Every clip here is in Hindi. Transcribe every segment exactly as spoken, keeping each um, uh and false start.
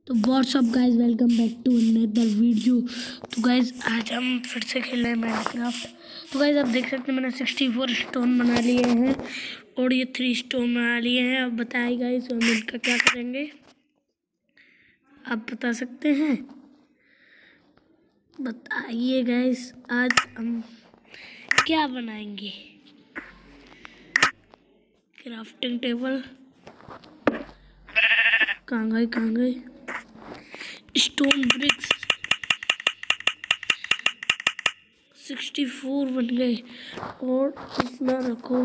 तो what's up guys, welcome back to another video. तो गाइज आज हम फिर से खेल रहे हैं माइनक्राफ्ट। तो गाइज आप देख सकते हैं मैंने सिक्सटी फोर स्टोन बना लिए हैं और ये थ्री स्टोन बना लिए हैं। अब बताइए गाइज हम इनका क्या करेंगे, आप बता सकते हैं? बताइए गाइज आज हम क्या बनाएंगे। क्राफ्टिंग टेबल कहाँ गए कहाँ गए स्टोन ब्रिक्स सिक्सटी फोर बन गए और इसमें रखो,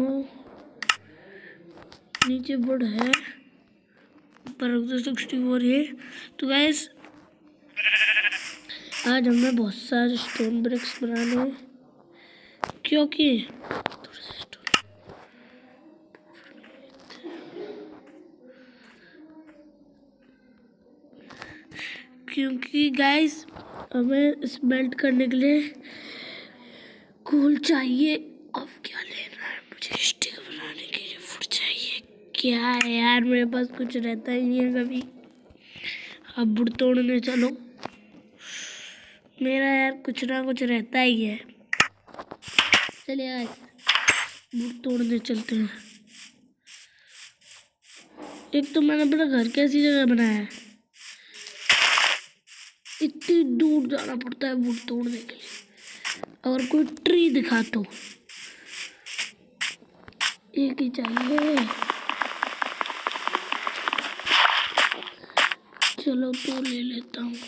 नीचे बोर्ड है, ऊपर रख दो सिक्सटी फोर है। तो गैस आज हमें बहुत सारे स्टोन ब्रिक्स बनाने हैं क्योंकि क्योंकि गाइस हमें स्मेल्ट करने के लिए कोल चाहिए। अब क्या लेना है, मुझे स्टिक बनाने के लिए फुट चाहिए। क्या है यार, मेरे पास कुछ रहता ही नहीं है कभी। अब बुड़ तोड़ने चलो, मेरा यार कुछ ना कुछ रहता ही है। चलिए यार बुड़ तोड़ने चलते हैं। एक तो मैंने अपना घर कैसी जगह बनाया है, इतनी दूर जाना पड़ता है बुड़ तोड़ने के लिए। अगर कोई ट्री दिखा तो एक ही चाहिए। चलो तो ले लेता हूँ।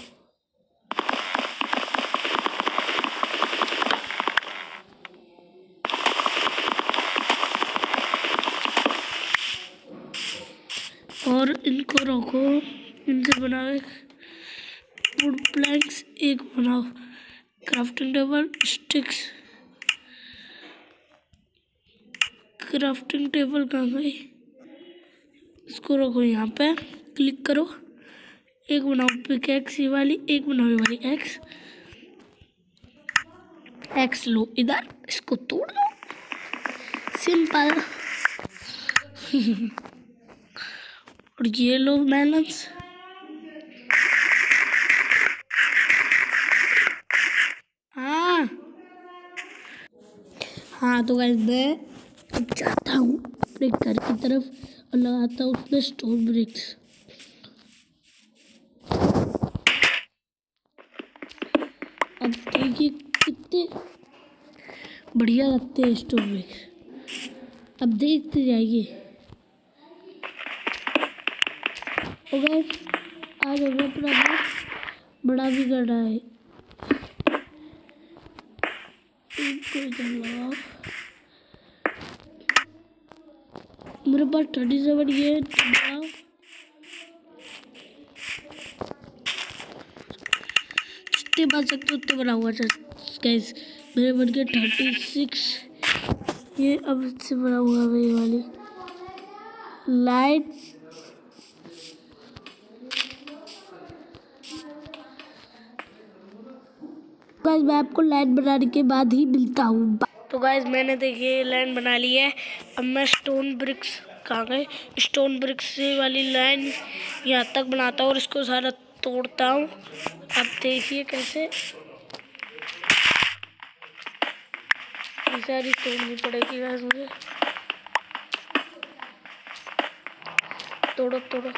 और इनको रखो, इनसे बनाओ वुड प्लैंक्स, एक बनाओ crafting table sticks. Crafting table कहाँ गई, इसको रखो यहाँ पे, क्लिक करो। एक बनाओ पिकैक्स ये वाली, एक बनाओ ये वाली एक्स। एक्स लो इधर, इसको तोड़ दो, सिंपल। और ये लो मेलन्स। हाँ हाँ तो गाइस मैं अब जाता हूँ अपने घर की तरफ और लगाता हूँ उसमें स्टोन ब्रिक्स। अब देखिए कितने बढ़िया लगते हैं स्टोन ब्रिक्स, अब देखते जाइए। और गाइस आज हमें अपना घर बड़ा भी करना है। इनको इधर लगाओ, मेरे पास थर्टी सेवन ये बनाओ। जितने बन सकते उतने बनाऊंगा गाइस। मेरे बन के थर्टी सिक्स, ये अब इससे बनाऊंगा मैं ये वाली लाइट। गाइस मैं आपको लाइन बनाने के बाद ही मिलता हूँ। तो गाइस मैंने देखिए लाइन बना ली है। अब मैं स्टोन ब्रिक्स कहाँ गए, स्टोन ब्रिक्स से वाली लाइन यहाँ तक बनाता हूँ और इसको सारा तोड़ता हूँ। अब देखिए कैसे ये सारी तोड़नी पड़ेगी गाइस मुझे। तोड़ो तोड़ो,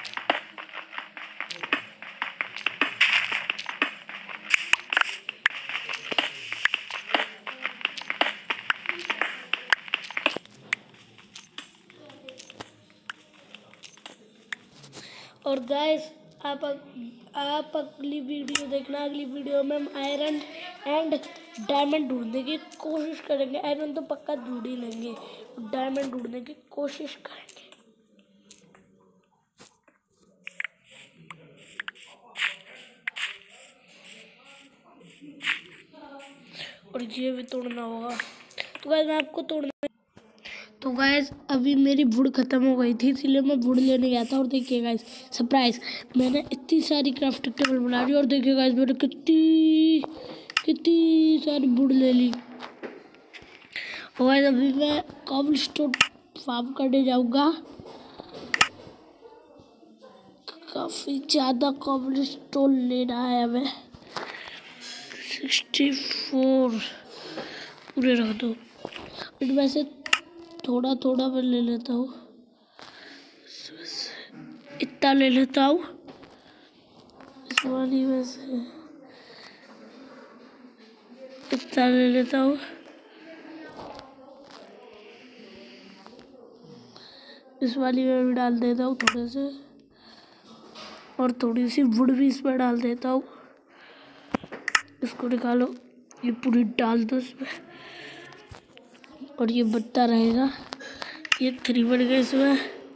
और गाइस आप आप अगली वीडियो देखना। अगली वीडियो में हम आयरन एंड डायमंड ढूंढने की कोशिश करेंगे। आयरन तो पक्का ढूंढ ही लेंगे, डायमंड ढूंढने की कोशिश करेंगे। और ये भी तोड़ना होगा। तो गाइस मैं आपको तोड़ना तो गाइस अभी मेरी वुड खत्म हो गई थी, इसलिए मैं वुड लेने गया था। और देखिए गाइस सरप्राइज, मैंने इतनी सारी क्राफ्टिंग टेबल बना ली। और देखिए गाइस मैंने कितनी कितनी सारी वुड ले ली। और गाइस अभी मैं कॉबलस्टोन फार्म करने जाऊंगा। काफ़ी ज़्यादा कॉबलस्टोन लेना है हमें। सिक्सटी फोर पूरे रख दो। बट वैसे थोड़ा थोड़ा मैं ले लेता हूँ, इतना ले लेता हूँ इस वाली में से, इतना ले लेता हूँ। इस वाली में भी डाल देता हूँ थोड़े से, और थोड़ी सी वुड भी इसमें डाल देता हूँ। इसको निकालो, ये पूरी डाल दो इसमें, और ये बढ़ता रहेगा। ये थ्री बढ़ गए इसमें,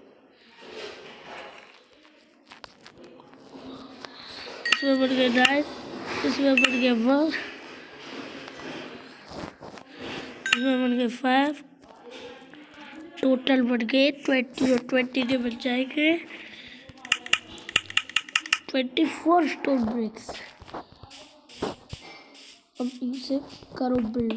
इसमें बढ़ गए नाइन, इसमें बढ़ गया वन, इसमें बढ़ गए फाइव, टोटल बढ़ गए ट्वेंटी, और ट्वेंटी के बच जाएंगे ट्वेंटी फोर स्टोन ब्रिक्स। अब इनसे करो बिल्ड।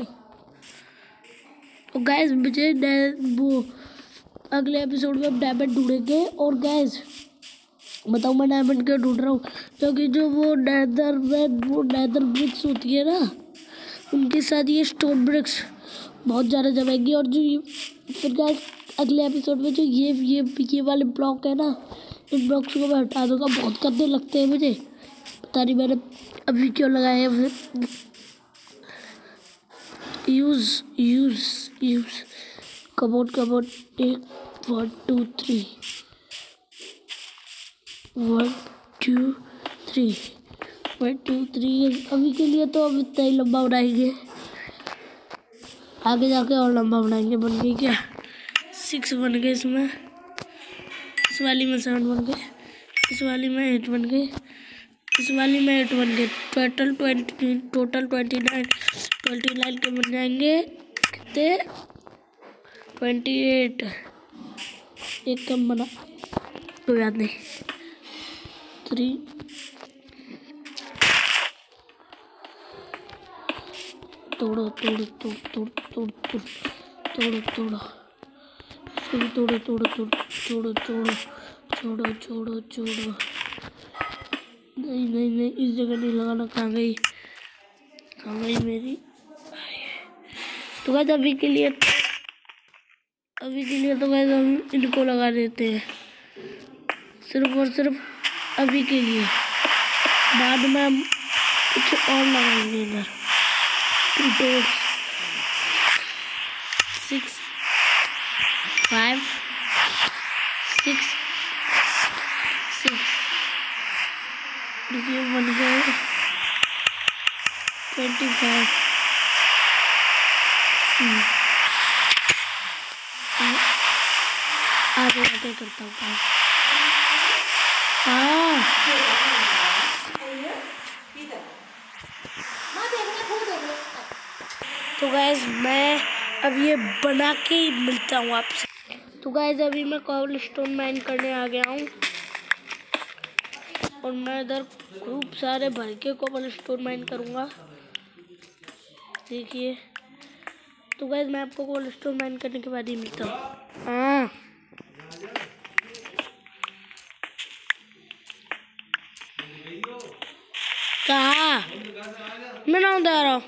तो गैस मुझे वो अगले एपिसोड में डायमंड ढूंढेंगे। और गैस बताओ मैं डायमंड क्यों ढूंढ रहा हूँ, क्योंकि जो वो नैदर में वो नैदर ब्रिक्स होती है ना, उनके साथ ये स्टोन ब्रिक्स बहुत ज़्यादा जमेंगी। और जो ये फिर गैस अगले एपिसोड में जो ये ये ये वाले ब्लॉक है ना, इन ब्लॉक्स को मैं हटा दूँगा। बहुत गंदे लगते हैं मुझे, पता नहीं मैंने अभी क्यों लगाए हैं। फिर use use use commode commode एक one two three one two three one two three अभी के लिए तो अब इतना ही लंबा बनाएंगे, आगे जाके और लंबा बनाएंगे। बन गई क्या? सिक्स बन गए इसमें, इस वाली में सेवन बन गए, इस वाली में एट बन गए, इस वाली में एट बन गए। Total twenty total twenty nine twenty nine के बन जाएंगे कितने? Twenty eight. एक कम बना तो याद नहीं। थ्री तोड़ो तोड़ो तोड़ तोड़ तोड़ तोड़ तोड़ो तोड़ो इसको भी तोड़ो तोड़ो तोड़ो तोड़ो तोड़ो छोड़ो छोड़ो छोड़ो। नहीं नहीं नहीं, इस जगह नहीं लगाना। कहाँ गई कहाँ गई मेरी? तो गाइस अभी के लिए अभी के लिए तो गाइस हम इनको लगा देते हैं, सिर्फ और सिर्फ अभी के लिए। बाद में हम कुछ और लगाएंगे इधर। Two doors, six five six six ये बन गए ट्वेंटी फाइव। आगे आगे करता हूँ काम। हाँ तो गाइस मैं अब ये बना के ही मिलता हूँ आपसे। तो गाइस अभी मैं कॉबलस्टोन माइन करने आ गया हूँ, और मैं इधर खूब सारे भर के कॉबलस्टोन माइन करूँगा। देखिए तो गाइस मैं आपको कॉबलस्टोन माइन करने के बाद ही मिलता हूँ। हाँ कहाँ मैं ना उधर आ रहा हूँ।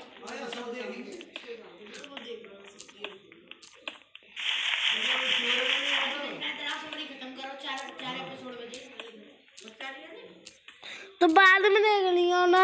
तो बाद में देख लियो ना।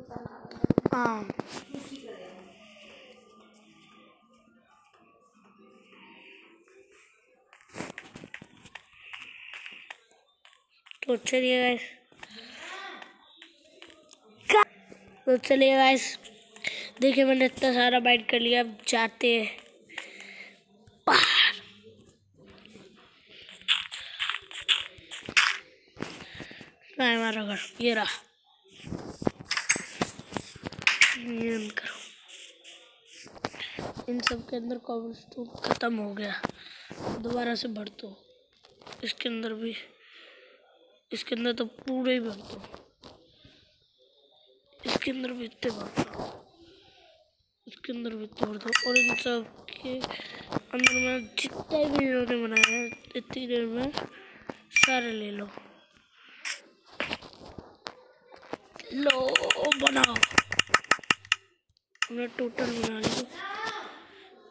हाँ तो चलिए गाइस, तो चलिए गाइस, देखिए मैंने इतना सारा बाइट कर लिया। अब जाते हैं बाहर। ना हमारा घर ये रहा, ये बंद करो। इन सब के अंदर कॉबलस्टोन खत्म हो गया, दोबारा से भर दो। इसके अंदर भी, इसके अंदर तो पूरे ही भर दो, इसके अंदर भी इतने भर दो, इसके अंदर भी इतने भर दो। और इन सब के अंदर में जितने भी इन्होंने बनाया है इतनी देर में सारे ले लो। लो बनाओ, हमने टोटल बना लिया।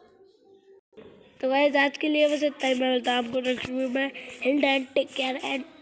तो गाइस आज के लिए बस इतना ही। मैं मिलता हूँ आपको नेक्स्ट वीडियो में। हिल एंड टेक केयर एंड